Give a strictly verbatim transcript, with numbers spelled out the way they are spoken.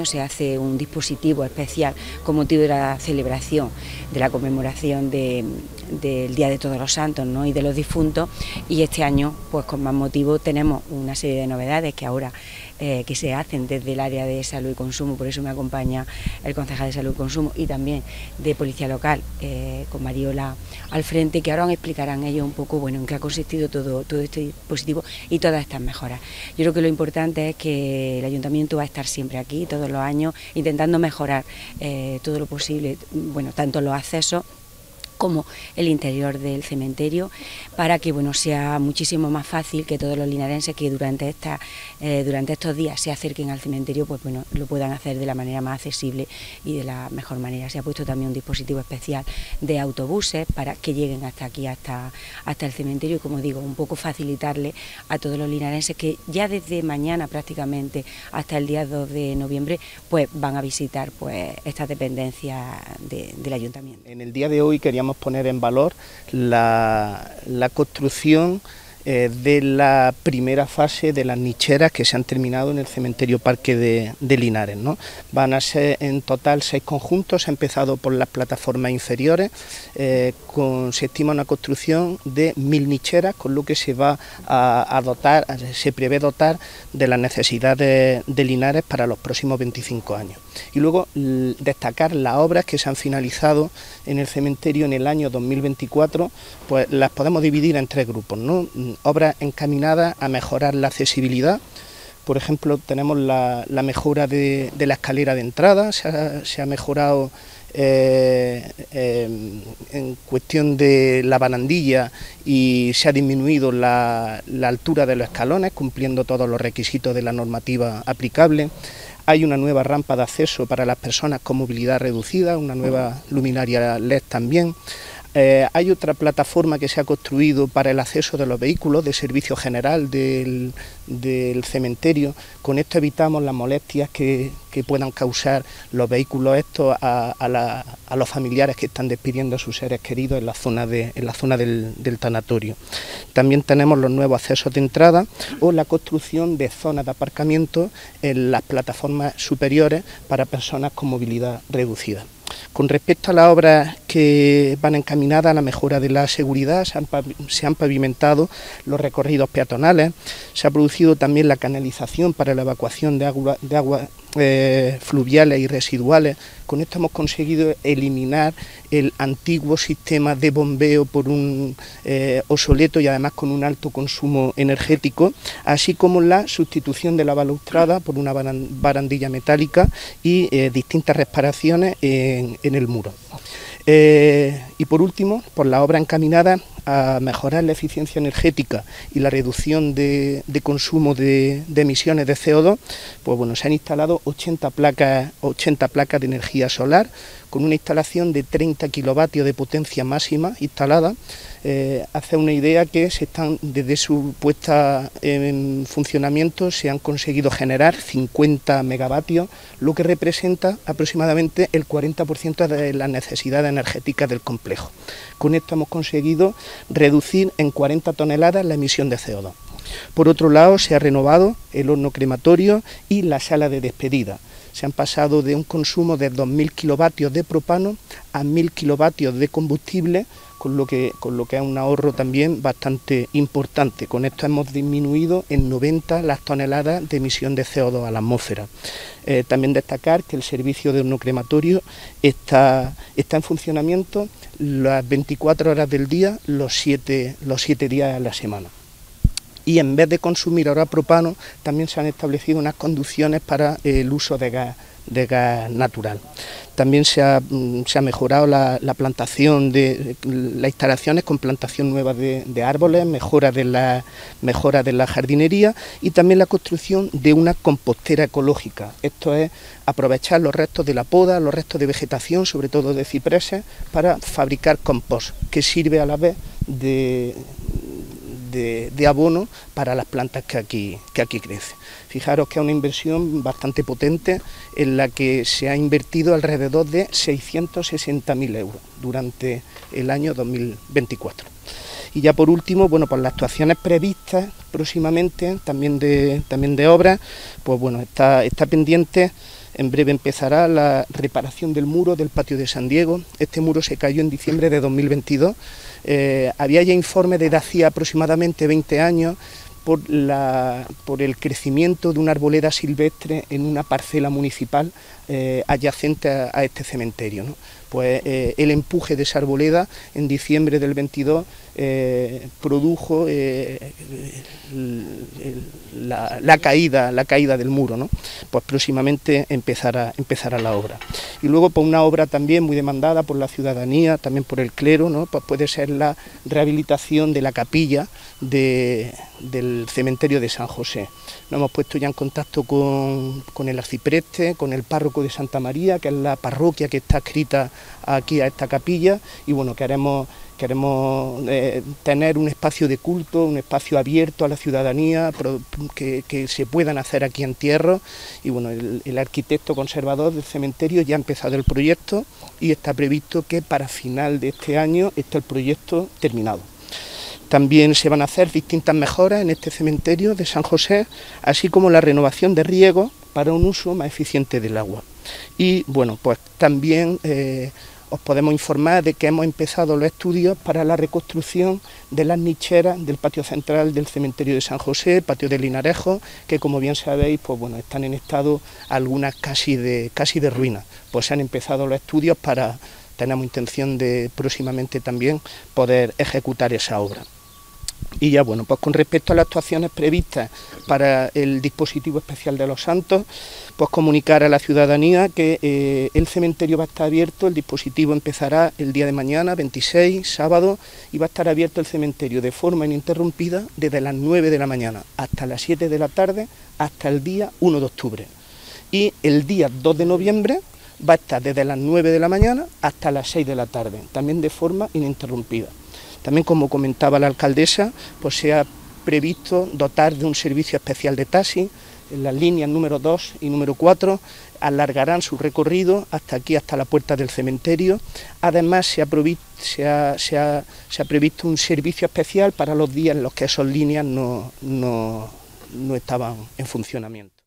año se hace un dispositivo especial con motivo de la celebración, de la conmemoración de, del Día de Todos los Santos, ¿no?, y de los difuntos, y este año, pues con más motivo, tenemos una serie de novedades que ahora eh, que se hacen desde el área de salud y consumo, por eso me acompaña el concejal de salud y consumo, y también de policía local, eh, con Mariola al frente, que ahora me explicarán ellos un poco, bueno, en qué ha consistido todo, todo este dispositivo y todas estas mejoras. Yo creo que lo importante es que el ayuntamiento va a estar siempre aquí, todos los años, intentando mejorar eh, todo lo posible, bueno, tanto los accesos como el interior del cementerio, para que bueno sea muchísimo más fácil que todos los linarenses que durante esta eh, durante estos días se acerquen al cementerio, pues bueno, lo puedan hacer de la manera más accesible y de la mejor manera. Se ha puesto también un dispositivo especial de autobuses para que lleguen hasta aquí, hasta, hasta el cementerio, y como digo, un poco facilitarle a todos los linarenses que ya desde mañana prácticamente hasta el día dos de noviembre pues van a visitar pues estas dependencias de, del ayuntamiento. En el día de hoy queríamos poner en valor la, la construcción eh, de la primera fase de las nicheras que se han terminado en el cementerio Parque de, de Linares, ¿no? Van a ser en total seis conjuntos, se ha empezado por las plataformas inferiores, eh, con, se estima una construcción de mil nicheras, con lo que se va a, a dotar, se prevé dotar de las necesidades de Linares para los próximos veinticinco años. Y luego destacar las obras que se han finalizado en el cementerio en el año dos mil veinticuatro, pues las podemos dividir en tres grupos, ¿no? Obras encaminadas a mejorar la accesibilidad. Por ejemplo, tenemos la, la mejora de, de la escalera de entrada, se ha, se ha mejorado eh, eh, en cuestión de la barandilla y se ha disminuido la, la altura de los escalones, cumpliendo todos los requisitos de la normativa aplicable. Hay una nueva rampa de acceso para las personas con movilidad reducida, una nueva luminaria L E D también. Eh, hay otra plataforma que se ha construido para el acceso de los vehículos de servicio general del, del cementerio. Con esto evitamos las molestias que, que puedan causar los vehículos estos a, a, la, a los familiares que están despidiendo a sus seres queridos en la zona, de, en la zona del, del tanatorio. También tenemos los nuevos accesos de entrada o la construcción de zonas de aparcamiento en las plataformas superiores para personas con movilidad reducida. Con respecto a las obras que van encaminadas a la mejora de la seguridad, se han, se han pavimentado los recorridos peatonales, se ha producido también la canalización para la evacuación de agua, de agua eh, fluviales y residuales. Con esto hemos conseguido eliminar el antiguo sistema de bombeo por un eh, obsoleto y además con un alto consumo energético, así como la sustitución de la balaustrada por una barandilla metálica y eh, distintas reparaciones en, en el muro. Eh, y por último, por la obra encaminada a mejorar la eficiencia energética y la reducción de, de consumo de, de emisiones de C O dos, pues bueno, se han instalado ochenta placas, ochenta placas de energía solar, con una instalación de treinta kilovatios de potencia máxima instalada. Eh, hace una idea que se están, desde su puesta en funcionamiento se han conseguido generar cincuenta megavatios, lo que representa aproximadamente el cuarenta por ciento de las necesidades energéticas del complejo. Con esto hemos conseguido reducir en cuarenta toneladas la emisión de C O dos. Por otro lado, se ha renovado el horno crematorio y la sala de despedida. Se han pasado de un consumo de dos mil kilovatios de propano a mil kilovatios de combustible, con lo que, con lo que es un ahorro también bastante importante. Con esto hemos disminuido en noventa las toneladas de emisión de C O dos a la atmósfera. Eh, también destacar que el servicio de horno crematorio está, está en funcionamiento las veinticuatro horas del día, los siete, los siete días a la semana. Y en vez de consumir ahora propano, también se han establecido unas conducciones para el uso de gas, de gas natural. También se ha, se ha mejorado la, la plantación de las instalaciones con plantación nueva de, de árboles, mejora de, la, mejora de la jardinería y también la construcción de una compostera ecológica. Esto es aprovechar los restos de la poda, los restos de vegetación, sobre todo de cipreses, para fabricar compost, que sirve a la vez de... De, de abono para las plantas que aquí, que aquí crecen. Fijaros que es una inversión bastante potente en la que se ha invertido alrededor de seiscientos sesenta mil euros durante el año dos mil veinticuatro. Y ya por último, bueno, pues las actuaciones previstas próximamente, también de, también de obras, pues bueno, está, está pendiente. En breve empezará la reparación del muro del patio de San Diego. Este muro se cayó en diciembre de dos mil veintidós. Eh, había ya informes desde hacía aproximadamente veinte años por, la, por el crecimiento de una arboleda silvestre en una parcela municipal eh, adyacente a, a este cementerio, ¿no? Pues eh, el empuje de esa arboleda en diciembre del veintidós eh, produjo eh, el, el, la, la, caída, la caída del muro, ¿no? Pues próximamente empezará, empezará la obra. Y luego pues una obra también muy demandada por la ciudadanía, también por el clero, ¿no? Pues puede ser la rehabilitación de la capilla de, del cementerio de San José. Nos hemos puesto ya en contacto con, con el arcipreste, con el párroco de Santa María, que es la parroquia que está adscrita aquí a esta capilla, y bueno, queremos, queremos eh, tener un espacio de culto, un espacio abierto a la ciudadanía, que, que se puedan hacer aquí entierros, y bueno, el, el arquitecto conservador del cementerio ya ha empezado el proyecto y está previsto que para final de este año esté el proyecto terminado. También se van a hacer distintas mejoras en este cementerio de San José, así como la renovación de riego para un uso más eficiente del agua. Y bueno, pues también eh, os podemos informar de que hemos empezado los estudios para la reconstrucción de las nicheras del patio central del cementerio de San José, patio de Linarejo, que como bien sabéis, pues bueno, están en estado algunas casi de, casi de ruina. Pues se han empezado los estudios para, tenemos intención de próximamente también poder ejecutar esa obra. Y ya bueno, pues con respecto a las actuaciones previstas para el dispositivo especial de los santos, pues comunicar a la ciudadanía que eh, el cementerio va a estar abierto, el dispositivo empezará el día de mañana, veintiséis, sábado, y va a estar abierto el cementerio de forma ininterrumpida desde las nueve de la mañana hasta las siete de la tarde, hasta el día uno de octubre. Y el día dos de noviembre va a estar desde las nueve de la mañana hasta las seis de la tarde, también de forma ininterrumpida. También, como comentaba la alcaldesa, pues se ha previsto dotar de un servicio especial de taxi. En las líneas número dos y número cuatro alargarán su recorrido hasta aquí, hasta la puerta del cementerio. Además, se ha, se ha, se ha, se ha previsto un servicio especial para los días en los que esas líneas no, no, no estaban en funcionamiento.